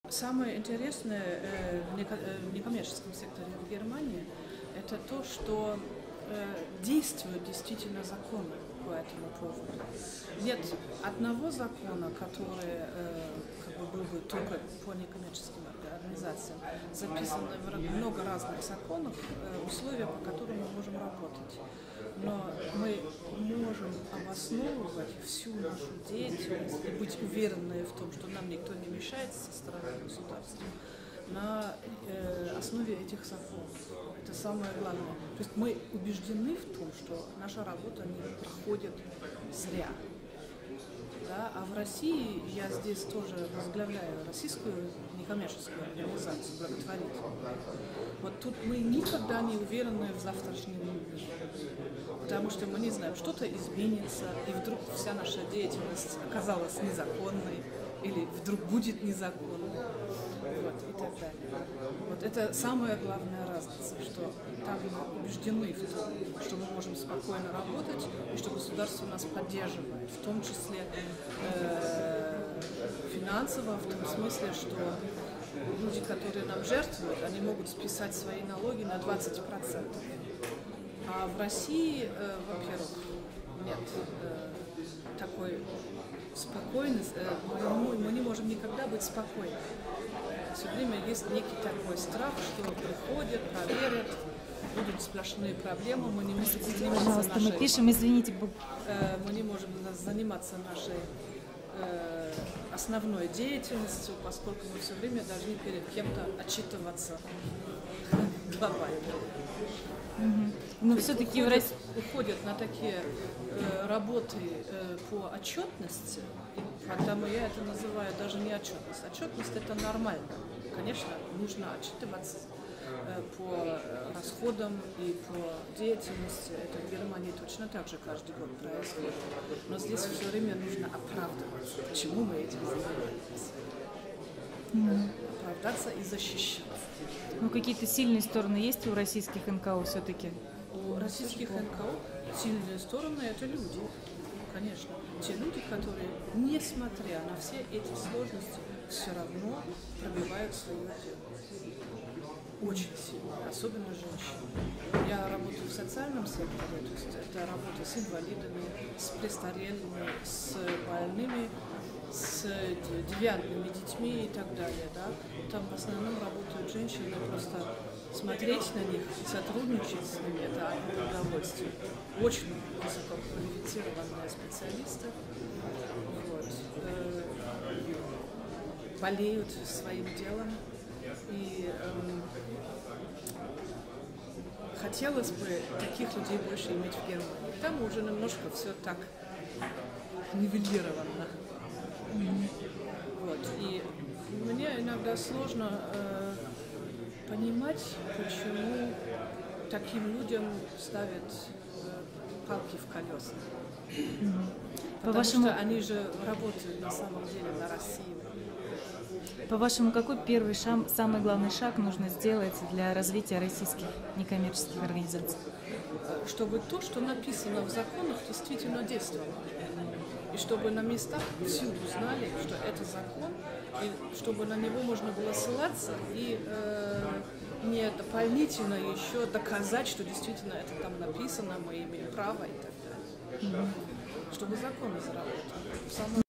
Самое интересное в некоммерческом секторе в Германии – это то, что действуют действительно законы по этому поводу. Нет одного закона, который был бы только по некоммерческим организациям. Записано много разных законов, условия, по которым мы можем работать. Но мы можем обосновывать всю нашу деятельность и быть уверенными в том, что нам никто не мешает со стороны государства, на основе этих законов. Это самое главное. То есть мы убеждены в том, что наша работа не проходит зря. Да? А в России я здесь тоже возглавляю российскую некоммерческую организацию, благотворительную. Вот тут мы никогда не уверены в завтрашнем дне, потому что мы не знаем, что-то изменится, и вдруг вся наша деятельность оказалась незаконной, или вдруг будет незаконной, вот, и так далее. Вот это самая главная разница, что там мы убеждены в том, что мы можем спокойно работать, и что государство нас поддерживает, в том числе финансово, в том смысле, что люди, которые нам жертвуют, они могут списать свои налоги на 20%. А в России, во-первых, нет такой спокойности, мы не можем никогда быть спокойны. Все время есть некий такой страх, что приходят, проверят, будут сплошные проблемы, мы не можем заниматься мы пишем, извините. Мы не можем заниматься нашей основной деятельностью, поскольку мы все время должны перед кем-то отчитываться глобально. Но все-таки уходят на такие работы по отчетности, поэтому я это называю даже не отчетность. Отчетность – это нормально. Конечно, нужно отчитываться по расходам и по деятельности. Это в Германии точно так же каждый год происходит. Но здесь все время нужно оправдываться, почему мы этим занимаемся. Оправдаться и защищаться. Ну, какие-то сильные стороны есть у российских НКО все-таки? У российских НКО сильные стороны – это люди, конечно. Те люди, которые, несмотря на все эти сложности, все равно пробивают свое дело. Очень сильно, особенно женщины. Я работаю в социальном секторе, то есть это работа с инвалидами, с престарелыми, с больными, с девиантными детьми и так далее. Да? Там в основном работают женщины, просто смотреть на них и сотрудничать с ними – это одно удовольствие. Очень высококвалифицированные специалисты. Вот. Болеют своим делом. И хотелось бы таких людей больше иметь в Германии. Там уже немножко все так нивелировано. Вот. И мне иногда сложно понимать, почему таким людям ставят палки в колеса. Потому что они же работают на самом деле на Россию. По-вашему, какой первый самый главный шаг нужно сделать для развития российских некоммерческих организаций? Чтобы то, что написано в законах, действительно действовало. И чтобы на местах всюду знали, что это закон, и чтобы на него можно было ссылаться и не дополнительно еще доказать, что действительно это там написано, мы имеем право и так далее. Чтобы законы заработали.